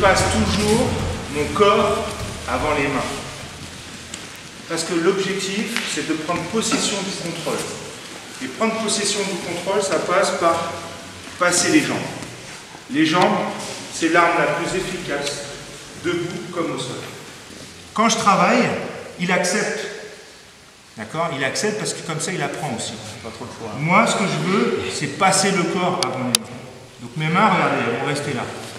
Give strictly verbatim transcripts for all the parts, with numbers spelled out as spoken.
passe toujours mon corps avant les mains. Parce que l'objectif, c'est de prendre possession du contrôle. Et prendre possession du contrôle, ça passe par passer les jambes. Les jambes, c'est l'arme la plus efficace, debout comme au sol. Quand je travaille, il accepte. D'accord? Il accepte parce que comme ça, il apprend aussi. Pas trop le choix. Moi, ce que je veux, c'est passer le corps avant les mains. Donc mes mains, regardez, elles vont rester là.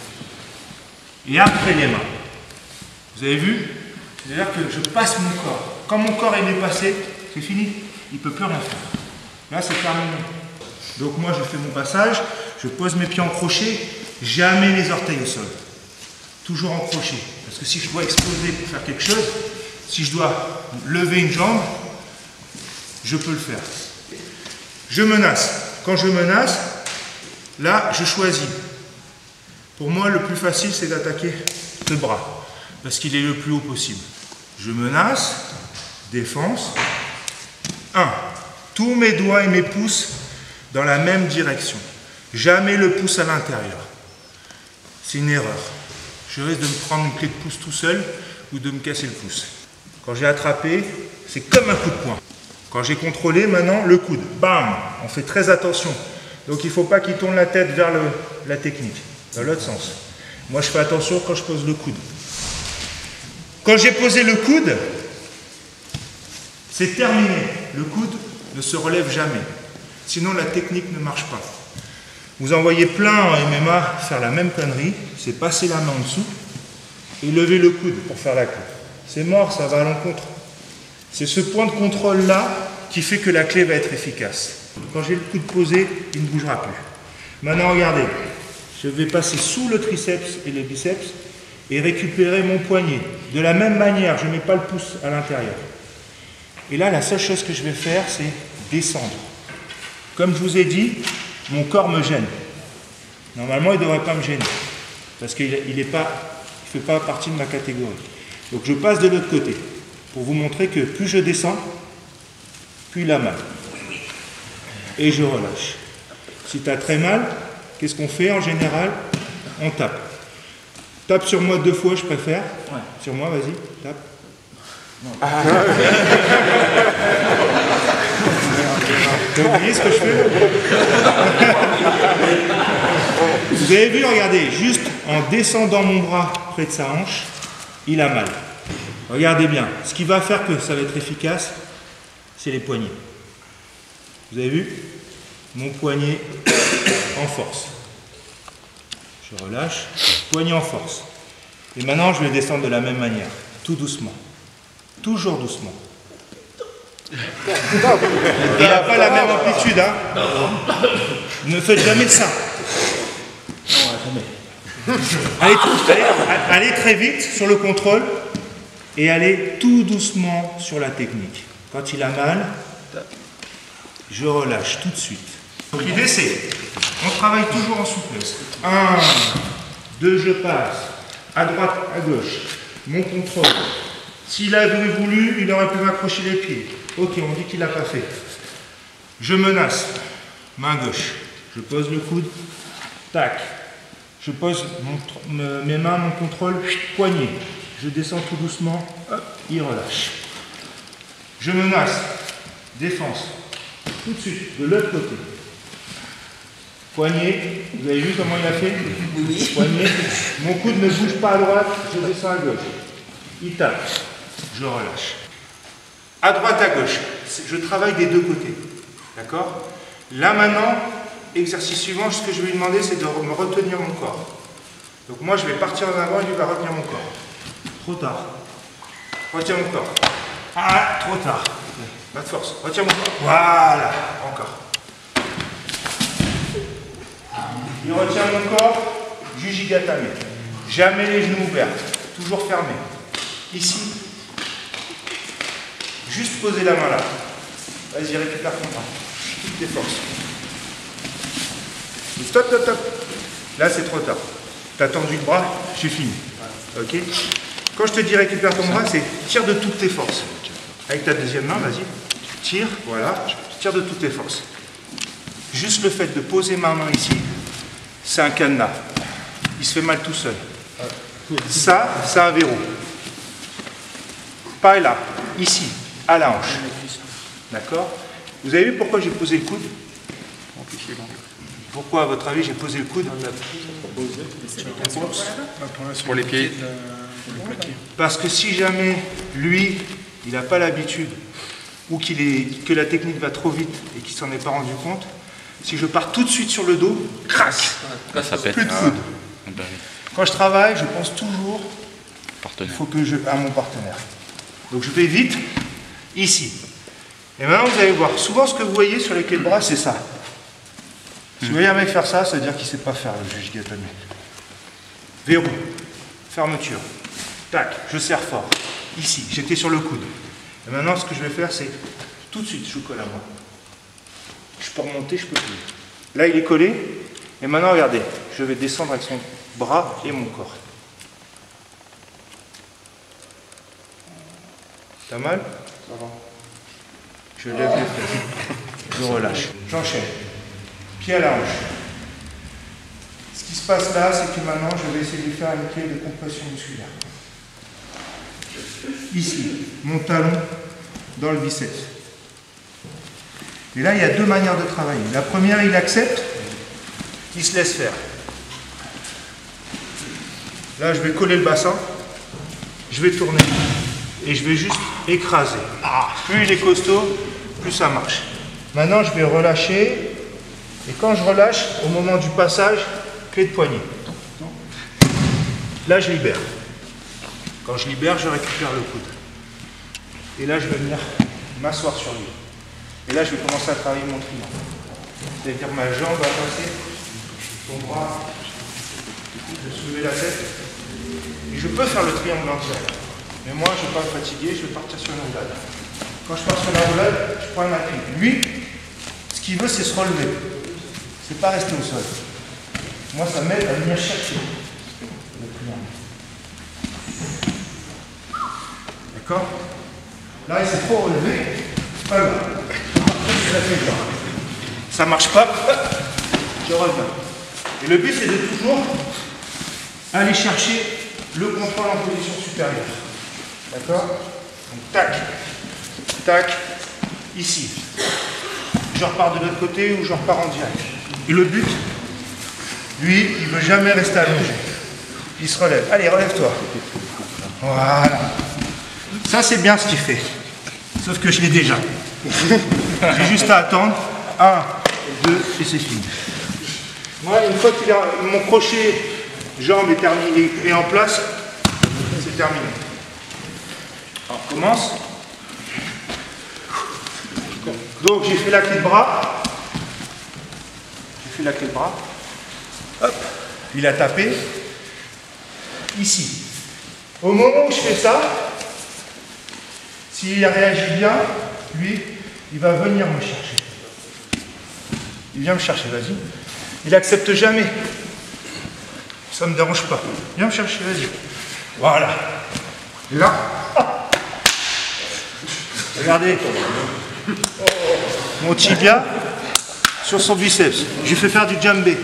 Et après les mains. Vous avez vu? C'est-à-dire que je passe mon corps. Quand mon corps est dépassé, c'est fini. Il ne peut plus rien faire. Là, c'est terminé. Donc moi, je fais mon passage, je pose mes pieds en crochet, jamais les orteils au sol. Toujours en crochet. Parce que si je dois exploser pour faire quelque chose, si je dois lever une jambe, je peux le faire. Je menace. Quand je menace, là, je choisis. Pour moi, le plus facile, c'est d'attaquer ce bras. Parce qu'il est le plus haut possible. Je menace, défense. un. Tous mes doigts et mes pouces dans la même direction. Jamais le pouce à l'intérieur. C'est une erreur. Je risque de me prendre une clé de pouce tout seul ou de me casser le pouce. Quand j'ai attrapé, c'est comme un coup de poing. Quand j'ai contrôlé, maintenant, le coude. Bam! On fait très attention. Donc il ne faut pas qu'il tourne la tête vers le, la technique. Dans l'autre sens. Moi, je fais attention quand je pose le coude. Quand j'ai posé le coude, c'est terminé. Le coude ne se relève jamais. Sinon, la technique ne marche pas. Vous en voyez plein en M M A faire la même connerie. C'est passer la main en dessous et lever le coude pour faire la clé. C'est mort, ça va à l'encontre. C'est ce point de contrôle-là qui fait que la clé va être efficace. Quand j'ai le coude posé, il ne bougera plus. Maintenant, regardez. Je vais passer sous le triceps et le biceps et récupérer mon poignet. De la même manière, je ne mets pas le pouce à l'intérieur. Et là, la seule chose que je vais faire, c'est descendre. Comme je vous ai dit, mon corps me gêne. Normalement, il ne devrait pas me gêner. Parce qu'il ne fait pas partie de ma catégorie. Donc je passe de l'autre côté. Pour vous montrer que plus je descends, plus il a mal. Et je relâche. Si tu as très mal, qu'est-ce qu'on fait en général? On tape. Tape sur moi deux fois, je préfère. Ouais. Sur moi, vas-y, tape. Ah. T'as oublié ce que je fais? Vous avez vu, regardez, juste en descendant mon bras près de sa hanche, il a mal. Regardez bien. Ce qui va faire que ça va être efficace, c'est les poignets. Vous avez vu? Mon poignet en force. Je relâche, poignet en force. Et maintenant, je vais descendre de la même manière, tout doucement. Toujours doucement. Il n'y a pas la même amplitude, hein. Ne faites jamais ça. Allez, allez, allez très vite sur le contrôle et allez tout doucement sur la technique. Quand il a mal, je relâche tout de suite. Donc l'idée c'est, on travaille toujours en souplesse. Un, deux, je passe. À droite, à gauche. Mon contrôle. S'il avait voulu, il aurait pu m'accrocher les pieds. Ok, on dit qu'il n'a pas fait. Je menace. Main gauche. Je pose le coude. Tac. Je pose mon, mes mains, mon contrôle. Poignet. Je descends tout doucement. Hop, il relâche. Je menace. Défense. Tout de suite, de l'autre côté. Poignet. Vous avez vu comment il a fait? Oui. Poignet. Mon coude ne bouge pas à droite. Je descends à gauche. Il tape. Je relâche. À droite, à gauche. Je travaille des deux côtés. D'accord? Là maintenant, exercice suivant, ce que je vais lui demander, c'est de me retenir mon corps. Donc moi, je vais partir en avant et lui va retenir mon corps. Trop tard. Retiens mon corps. Ah, trop tard. Pas de force. Retiens mon corps. Voilà. Encore. Il retient mon corps. Jujigatame. Jamais les genoux ouverts. Toujours fermés. Ici. Juste poser la main là. Vas-y, récupère ton bras. Toutes tes forces. Stop, stop, stop. Là, c'est trop tard. Tu as tendu le bras, j'ai fini. Ok? Quand je te dis récupère ton bras, c'est tire de toutes tes forces. Avec ta deuxième main, vas-y. Tire, voilà. Tire de toutes tes forces. Juste le fait de poser ma main ici, c'est un cadenas. Il se fait mal tout seul. Ça, c'est un verrou. Pareil là, ici, à la hanche. D'accord? Vous avez vu pourquoi j'ai posé le coude? Pourquoi, à votre avis, j'ai posé le coude? Pour les pieds. Parce que si jamais, lui, il n'a pas l'habitude, ou qu'il est, que la technique va trop vite et qu'il s'en est pas rendu compte, si je pars tout de suite sur le dos, crac, Là, ça pète. plus de coude. Ah, bah oui. Quand je travaille, je pense toujours Partenaire. il faut que je, à mon partenaire. Donc je vais vite, ici. Et maintenant, vous allez voir, souvent ce que vous voyez sur les clés de bras, c'est ça. Si vous voyez un mec faire ça, ça veut dire qu'il ne sait pas faire le juge Gatomé. Verrou, fermeture, tac, je serre fort. Ici, j'étais sur le coude. Et maintenant, ce que je vais faire, c'est tout de suite, je colle à moi. Je peux remonter, je peux plus. Là, il est collé. Et maintenant, regardez, je vais descendre avec son bras et mon corps. T'as mal? Ça va. Je lève les fesses. Je relâche. J'enchaîne. Pied à la hanche. Ce qui se passe là, c'est que maintenant, je vais essayer de faire une clé de compression musculaire. Ici, mon talon dans le biceps. Et là, il y a deux manières de travailler. La première, il accepte, il se laisse faire. Là, je vais coller le bassin, je vais tourner et je vais juste écraser. Ah, plus il est costaud, plus ça marche. Maintenant, je vais relâcher et quand je relâche, au moment du passage, clé de poignet. Là, je libère. Quand je libère, je récupère le coude. Et là, je vais venir m'asseoir sur lui. Et là, je vais commencer à travailler mon triangle. C'est-à-dire ma jambe va passer, son bras, je vais soulever la tête. Et je peux faire le triangle entier. Mais moi, je ne vais pas me fatiguer, je vais partir sur une roulade. Quand je pars sur la roulade, je prends un appui. Lui, ce qu'il veut, c'est se relever. C'est pas rester au sol. Moi, ça m'aide à venir chercher le triangle. D'accord? Là, il s'est trop relevé. Pas là. Ça marche pas. Je reviens. Et le but, c'est de toujours aller chercher le contrôle en position supérieure. D'accord? Donc, tac, tac, ici. Je repars de l'autre côté ou je repars en direct. Et le but, lui, il ne veut jamais rester allongé. Il se relève. Allez, relève-toi. Voilà. Ça, c'est bien ce qu'il fait. Sauf que je l'ai déjà. J'ai juste à attendre. Un, deux, et c'est fini. Moi, une fois que mon crochet jambe est terminé et en place, c'est terminé. Alors, on commence. Donc, j'ai fait la clé de bras. J'ai fait la clé de bras. Hop, il a tapé. Ici. Au moment où je fais ça, s'il réagit bien, lui, il va venir me chercher. Il vient me chercher, vas-y. Il n'accepte jamais. Ça ne me dérange pas. Viens me chercher, vas-y. Voilà. Là. Ah. Regardez. Mon tibia sur son biceps. Je lui fais faire du djembé.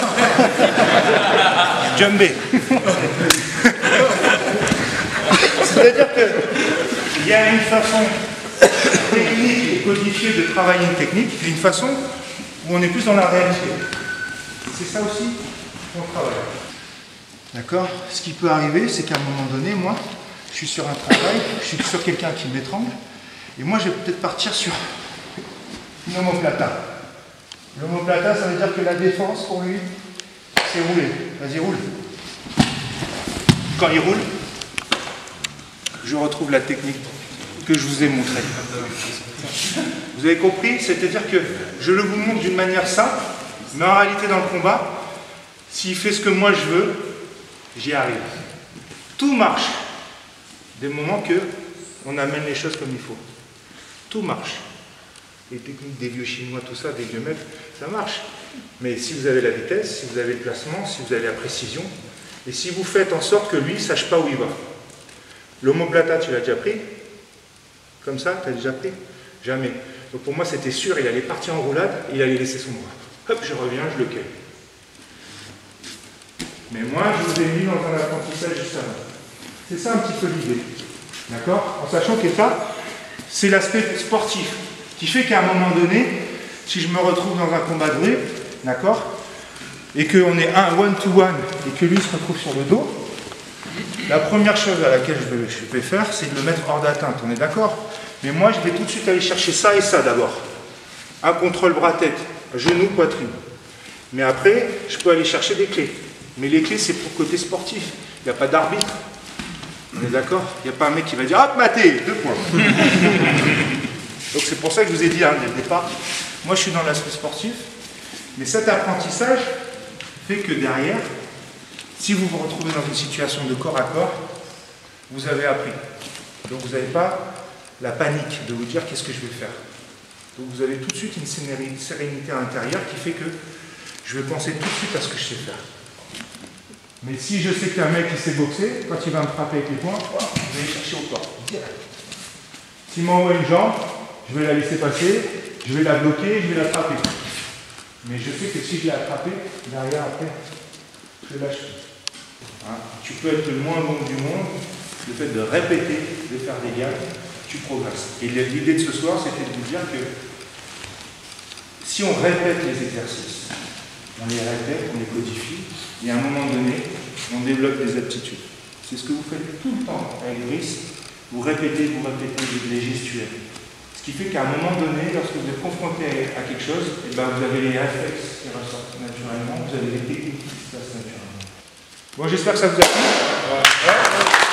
Djembé. C'est-à-dire qu'il y a une façon technique et codifiée de travailler une technique, et une façon où on est plus dans la réalité. C'est ça aussi qu'on travaille. D'accord? Ce qui peut arriver, c'est qu'à un moment donné, moi, je suis sur un travail, je suis sur quelqu'un qui m'étrangle, et moi, je vais peut-être partir sur une omoplata. L'omoplata, ça veut dire que la défense, pour lui, c'est rouler. Vas-y, roule. Quand il roule, je retrouve la technique que je vous ai montrée. Vous avez compris? C'est-à-dire que je le vous montre d'une manière simple, mais en réalité, dans le combat, s'il fait ce que moi je veux, j'y arrive. Tout marche. Des moments que on amène les choses comme il faut. Tout marche. Les techniques des vieux chinois, tout ça, des vieux mecs, ça marche. Mais si vous avez la vitesse, si vous avez le placement, si vous avez la précision, et si vous faites en sorte que lui ne sache pas où il va. L'omoplata, tu l'as déjà pris? Comme ça, tu as déjà pris? Jamais. Donc pour moi, c'était sûr, il allait partir en roulade, et il allait laisser son bras. Hop, je reviens, je le cueille. Mais moi, je vous ai mis dans un apprentissage juste avant. C'est ça un petit peu l'idée. D'accord? En sachant que ça, c'est l'aspect sportif qui fait qu'à un moment donné, si je me retrouve dans un combat de rue, d'accord, et qu'on est un one-to-one et que lui se retrouve sur le dos, la première chose à laquelle je vais, je vais faire, c'est de le mettre hors d'atteinte. On est d'accord? Mais moi, je vais tout de suite aller chercher ça et ça d'abord. Un contrôle bras-tête, genou, poitrine. Mais après, je peux aller chercher des clés. Mais les clés, c'est pour le côté sportif. Il n'y a pas d'arbitre. On est d'accord? Il n'y a pas un mec qui va dire « Hop, maté, deux points !» Donc c'est pour ça que je vous ai dit hein, dès le départ, moi je suis dans l'aspect sportif, mais cet apprentissage fait que derrière, si vous vous retrouvez dans une situation de corps à corps, vous avez appris. Donc vous n'avez pas la panique de vous dire qu'est-ce que je vais faire. Donc vous avez tout de suite une sérénité intérieure qui fait que je vais penser tout de suite à ce que je sais faire. Mais si je sais qu'un mec qui sait boxer, quand il va me frapper avec les poings, oh, je vais aller chercher au corps. S'il m'envoie une jambe, je vais la laisser passer, je vais la bloquer, je vais l'attraper. Mais je sais que si je l'ai attrapée, derrière après, je lâche tout. Hein? Tu peux être le moins bon du monde, le fait de répéter, de faire des gammes, tu progresses. Et l'idée de ce soir, c'était de vous dire que si on répète les exercices, on les répète, on les codifie, et à un moment donné, on développe des aptitudes. C'est ce que vous faites tout le temps avec Brice. Vous répétez, vous répétez les gestuels. Ce qui fait qu'à un moment donné, lorsque vous êtes confronté à quelque chose, et ben vous avez les réflexes qui ressortent naturellement, vous avez les techniques qui se passent naturellement. Bon, j'espère que ça vous a plu. Ouais.